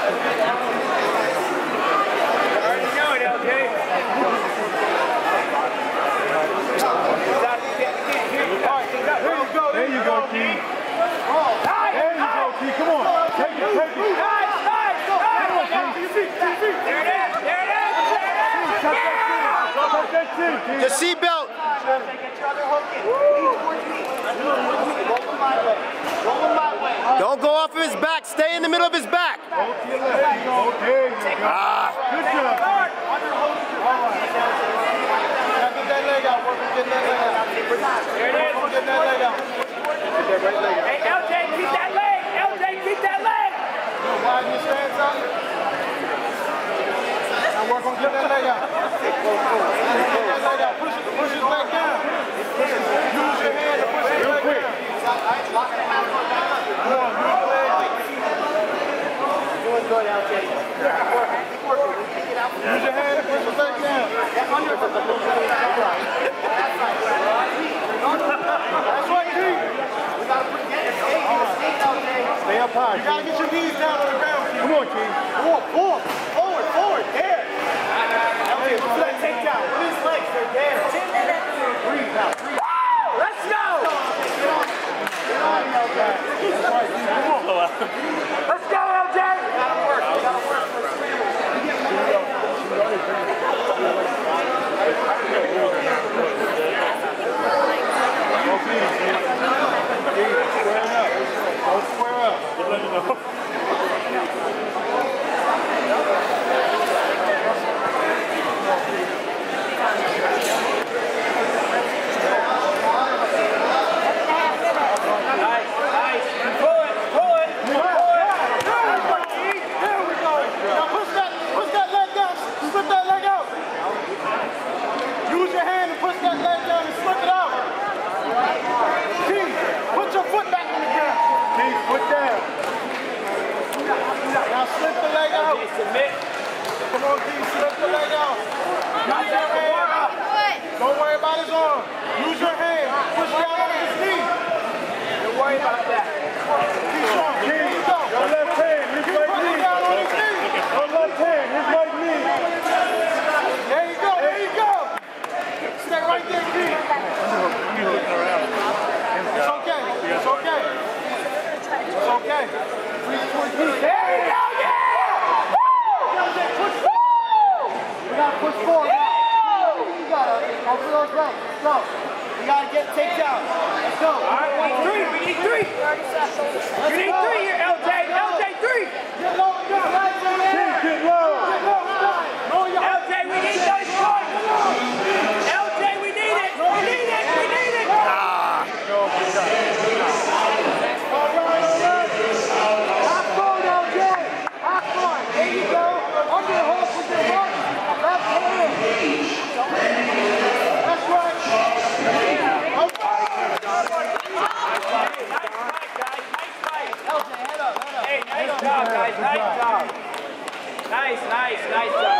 Your seatbelt. Don't go off of his back. Stay in the middle of his back. Ah. Good job. Get that leg out. Get that leg out. There it is. Get that leg out. Hey, LJ, keep that leg. LJ, keep that leg. Widen your stance out. Now work on get that leg out. Get that leg out. Push his leg down. Use your hand to push his leg down. Come on, move the leg. Doing good, LJ. Use your hand to push his leg down. That's right, T. Stay up high. You gotta get your knees down on the ground. Come on, T. Forward. There. Let's let take down. With his legs, they're there. Breathe now. Let's go. Let's go, LJ. Gotta work. Square up. Submit. Come on, Keith, slip the leg out. Use your hand. Don't worry about his arm. Use your hand. Push down on his knee. Don't worry about that. Keep strong. Here you go. Your left hand, his right knee. Down on his knee. Your left hand, his right knee. There you go. Stay right there, Keith. It's okay. It's okay. It's okay. There you go, yeah! You gotta push forward. You gotta go for those legs. Let's go. You gotta get takedown. Let's go. All right, we need three. You need three here, LJ. LJ, three. Get low and down. Get low. LJ, we need those points. LJ, we need it. We need it. Ah. There you go. Under the hook with your right. Left hand. That's right. Hey, nice job, guys. Nice job. Nice job.